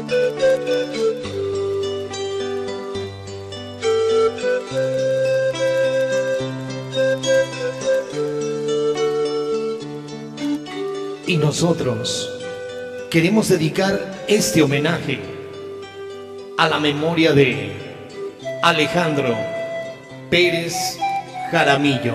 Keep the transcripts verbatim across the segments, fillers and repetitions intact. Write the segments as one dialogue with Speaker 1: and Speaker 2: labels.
Speaker 1: Y nosotros queremos dedicar este homenaje a la memoria de Alejandro Pérez Jaramillo.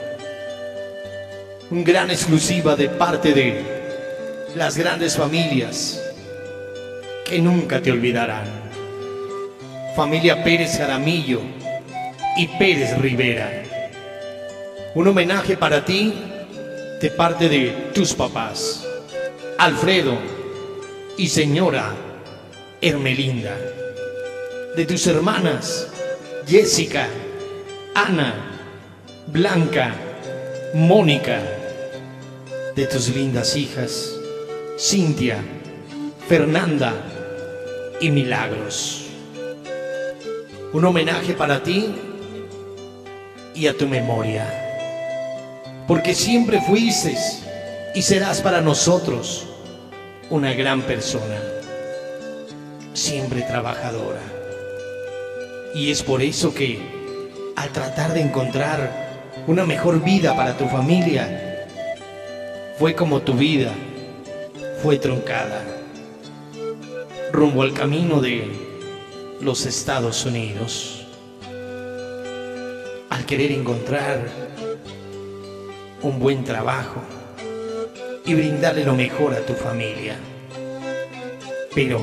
Speaker 1: Un gran exclusiva de parte de las grandes familias que nunca te olvidarán. Familia Pérez Jaramillo y Pérez Rivera. Un homenaje para ti de parte de tus papás, Alfredo y señora Hermelinda, de tus hermanas, Jessica, Ana, Blanca, Mónica, de tus lindas hijas, Cintia, Fernanda y Milagros. Un homenaje para ti y a tu memoria, porque siempre fuiste y serás para nosotros una gran persona, siempre trabajadora. Y es por eso que, al tratar de encontrar una mejor vida para tu familia, fue como tu vida fue truncada, rumbo al camino de los Estados Unidos, al querer encontrar un buen trabajo y brindarle lo mejor a tu familia. Pero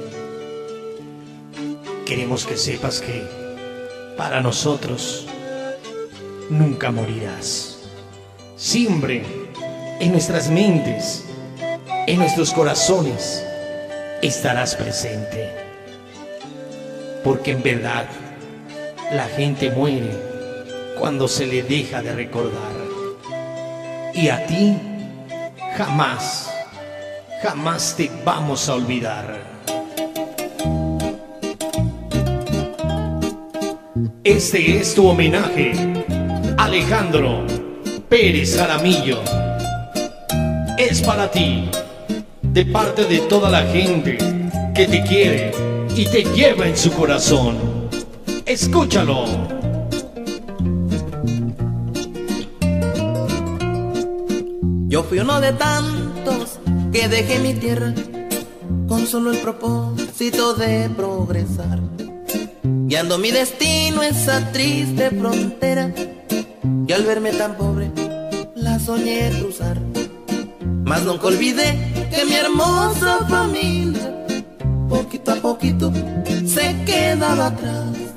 Speaker 1: queremos que sepas que para nosotros nunca morirás. Siempre en nuestras mentes, en nuestros corazones estarás presente, porque en verdad la gente muere cuando se le deja de recordar. Y a ti jamás, jamás te vamos a olvidar. Este es tu homenaje, Alejandro Pérez Jaramillo. Es para ti, de parte de toda la gente que te quiere y te lleva en su corazón. Escúchalo.
Speaker 2: Yo fui uno de tantos que dejé mi tierra con solo el propósito de progresar, guiando mi destino esa triste frontera, y al verme tan pobre la soñé cruzar. Mas nunca olvidé que mi hermosa familia poquito a poquito se quedaba atrás.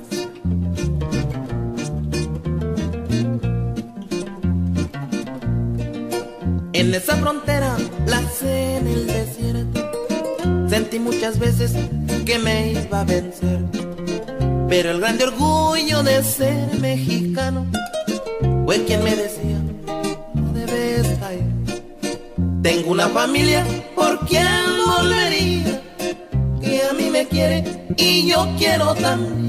Speaker 2: En esa frontera, lancé en el desierto, sentí muchas veces que me iba a vencer, pero el grande orgullo de ser mexicano fue quien me decía: no debes caer. Tengo una familia por quien volvería, que a mí me quiere y yo quiero también.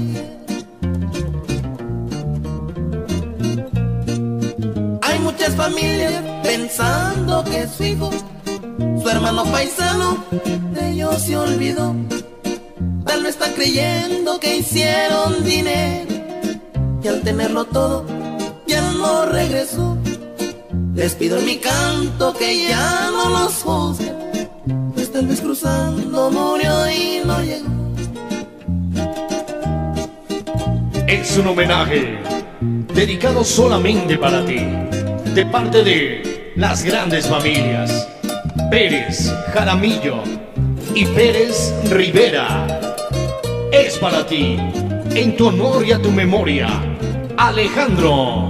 Speaker 2: Hay muchas familias pensando que su hijo, su hermano paisano, de ellos se olvidó. Tal vez está creyendo que hicieron dinero y al tenerlo todo ya no regresó. Les pido en mi canto que ya no los juzguen, pues tal vez cruzando murió y no llegó.
Speaker 1: Es un homenaje dedicado solamente para ti, de parte de las grandes familias Pérez Jaramillo y Pérez Rivera. Es para ti, en tu honor y a tu memoria, Alejandro.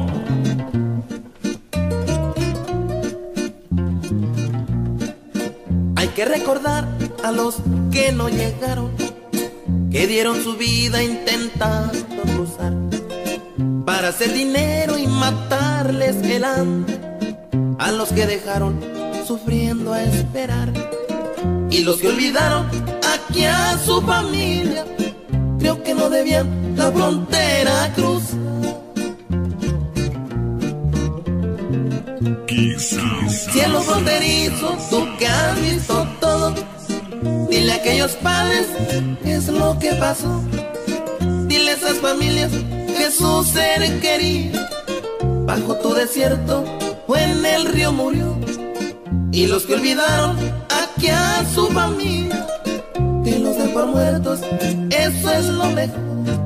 Speaker 2: Hay que recordar a los que no llegaron, que dieron su vida intentando cruzar, para hacer dinero y matarles el hambre a los que dejaron sufriendo a esperar. Y los que olvidaron aquí a su familia, creo que no debían la frontera cruzar. Cielo fronterizo, tú que has visto todo, dile a aquellos aquellos padres, ¿qué es lo que pasó? Dile a esas familias que su ser querido bajo tu desierto o en el río murió. Y los que olvidaron aquí a su familia, que los den por muertos, eso es lo mejor.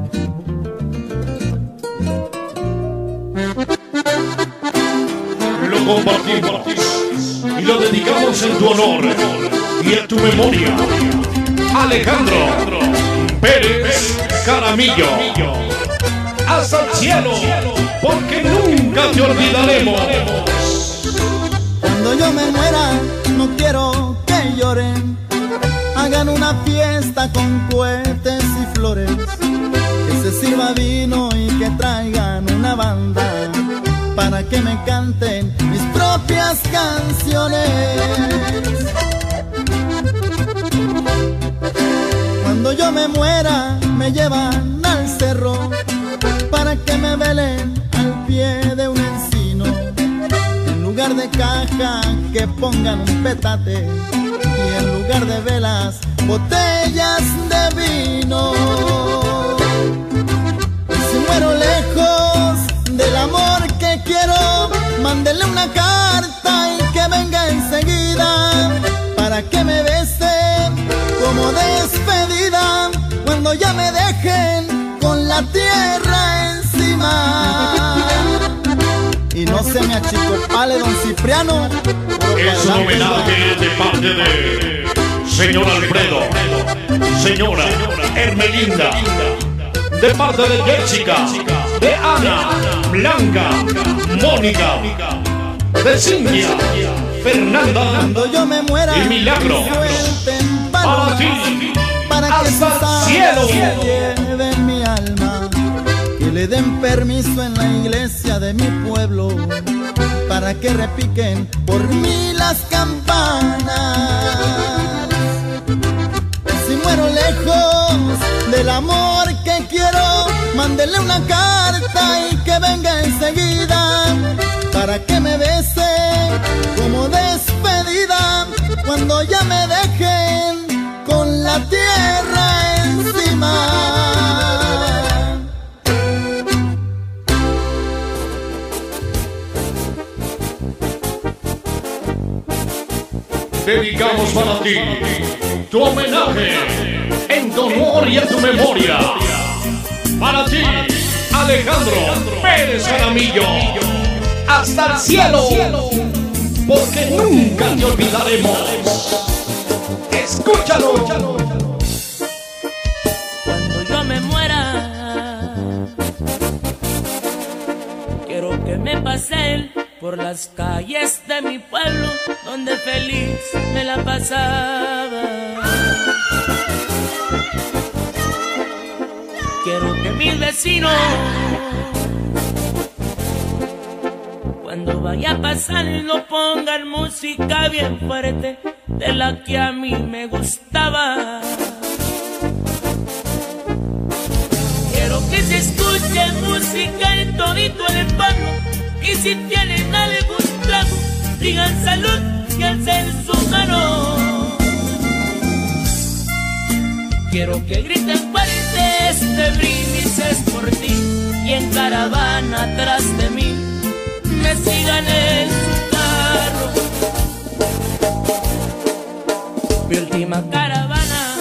Speaker 1: Lo compartimos y lo dedicamos en tu honor y en tu memoria. Alejandro Pérez Jaramillo, hasta el cielo, porque nunca te olvidaremos.
Speaker 3: Cuando yo me muera, no quiero que lloren. Hagan una fiesta con cohetes y flores, que se sirva vino y que traigan una banda para que me canten mis propias canciones. Cuando yo me muera, me llevan al cerro para que me velen al pie de un encino. En lugar de caja, que pongan un petate, y en lugar de velas, botellas de vino. Y si muero lejos del amor que quiero, mándenle una carta y que venga enseguida para que me bese como despedida cuando ya me dejen con la tierra encima. Y no se me achicopale, don Cipriano.
Speaker 1: Es un homenaje de parte de señor Alfredo, señora Hermelinda, de parte de Jessica, de Ana, Blanca, Mónica, de Cintia, Fernanda
Speaker 3: Cuando yo me muera,
Speaker 1: y Milagro,
Speaker 3: suelten
Speaker 1: para ti,
Speaker 3: para que
Speaker 1: hasta el
Speaker 3: sus
Speaker 1: cielo.
Speaker 3: almas lleven mi alma, que le den permiso en la iglesia de mi pueblo para que repiquen por mí las campanas. Si muero lejos del amor que quiero, mándenle una carta y que venga enseguida para que me bese como despedida cuando ya me dejen con la tierra encima.
Speaker 1: Dedicamos para ti tu homenaje en tu honor y en tu memoria. Para ti, Alejandro Pérez Jaramillo, hasta el cielo, porque nunca te olvidaremos. Escúchalo.
Speaker 4: Cuando yo me muera, quiero que me pasen por las calles de mi pueblo, donde feliz me la pasaba. Quiero que mis vecinos, cuando vaya a pasar, no pongan música bien fuerte de la que a mí me gustaba. Quiero que se escuche música en todito el pueblo, y si tienen algún trago, digan salud y alcen su mano. Quiero que griten fuerte este brindis es por ti, y en caravana atrás de mí me sigan en su carro. Mi última caravana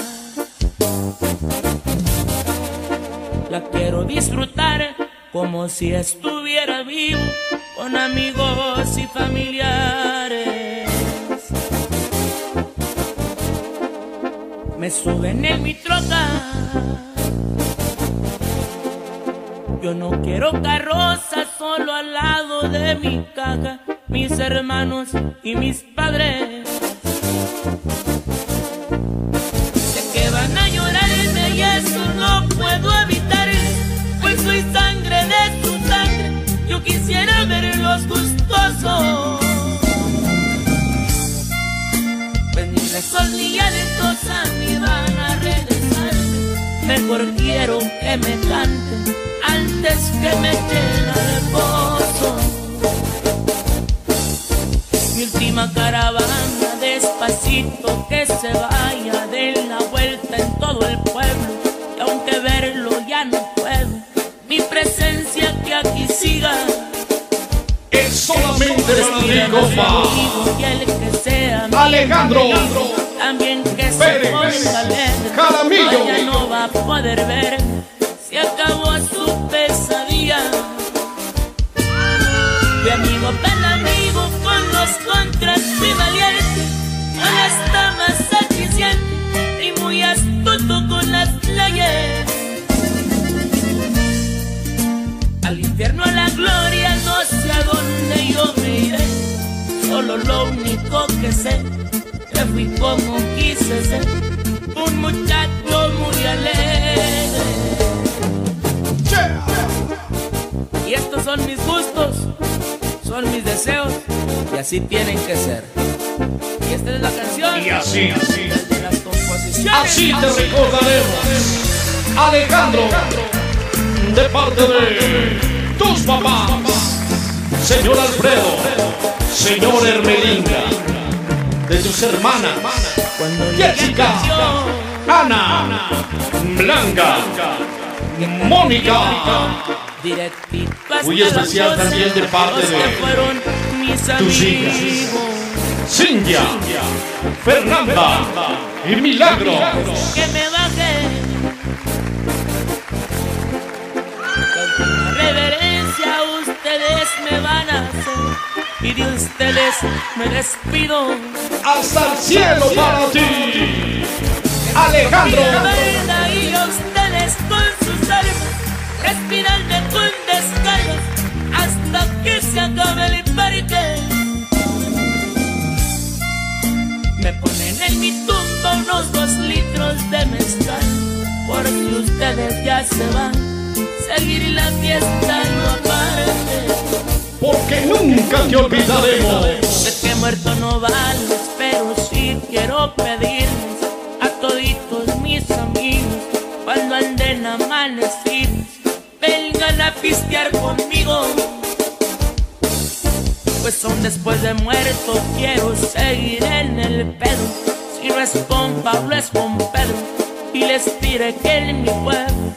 Speaker 4: la quiero disfrutar como si estuviera vivo, con amigos y familiares. Me suben en mi troca, yo no quiero carroza, solo al lado de mi caja, mis hermanos y mis padres. Sé que van a llorarme y eso no puedo evitar, pues soy sangre de su sangre, yo quisiera verlos gustosos. Pues ni la sol ni alentosa ni van a regresar, mejor quiero que me canten antes que me echen al pozo. Mi última caravana, despacito que se vaya de la vuelta diga.
Speaker 1: Es solamente para ti, compa.
Speaker 4: Y el que sea
Speaker 1: Alejandro
Speaker 4: también que se
Speaker 1: Pérez
Speaker 4: ponga alegre.
Speaker 1: Jaramillo.
Speaker 4: Ya no va a poder ver, se acabó su pesadilla. Mi amigo para amigo, con los contras muy valiente, con las damas aficiente y muy astuto con las leyes. Al infierno, a la gloria, no sé a dónde yo me iré. Solo lo único que sé, que fui como quise ser, un muchacho muy alegre. Y estos son mis gustos, son mis deseos, y así tienen que ser. Y esta es la canción.
Speaker 1: Y así, así,
Speaker 4: de las composiciones.
Speaker 1: así te recordaremos, Alejandro, de parte de tus papás, señor Alfredo, señor Hermelinda, de tus hermanas, Jessica, Ana, Blanca, Mónica. Muy especial también de parte de tus hijas, Cintia, Fernanda y Milagro.
Speaker 4: Que me baje con reverencia, ustedes me van a hacer, y de ustedes me despido.
Speaker 1: Hasta el cielo para ti, Alejandro.
Speaker 4: Y a ustedes con sus armas, respirarme con descargas hasta que se acabe el parque. Me ponen en mi tumba unos dos litros de mezcal, por si ustedes ya se van, seguir la fiesta no aparte.
Speaker 1: Porque nunca te olvidaremos.
Speaker 4: Sé que muerto no vales, pero sí quiero pedirles a toditos mis amigos, cuando anden amanecidos, vengan a pistear conmigo. Pues son después de muerto, quiero seguir en el pedo. Si no es con Pablo, es con Pedro, y les diré que en mi pueblo